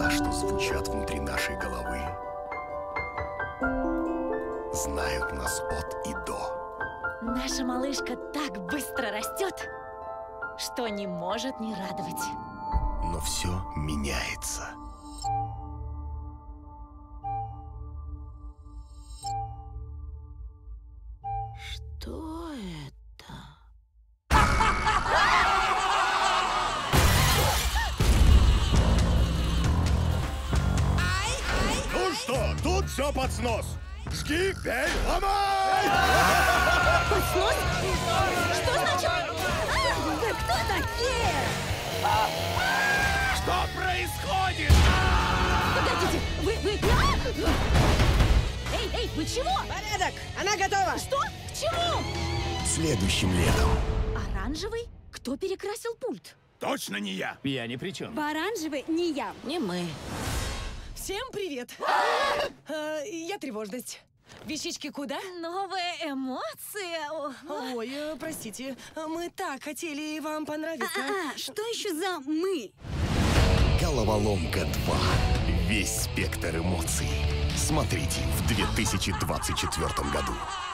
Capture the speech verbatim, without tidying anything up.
слова, что звучат внутри нашей головы, знают нас от и до. Наша малышка так быстро растет, что не может не радовать. Но все меняется. Что это? Ну что, тут все под снос. Жги, бей, ломай! Под снос? Что значит? А, вы кто такие? Что происходит? Погодите, вы... вы... Эй, эй, вы чего? Порядок! Она готова! Что? К чему? Следующим летом. Оранжевый? Кто перекрасил пульт? Точно не я. Я ни при чем. Оранжевый не я. Не мы. Всем привет! А, я тревожность. Вещички куда? Новая эмоция. О, Ой, э, простите, мы так хотели вам понравиться. А, что еще за мы? Головоломка два. Весь спектр эмоций. Смотрите в две тысячи двадцать четвёртом году.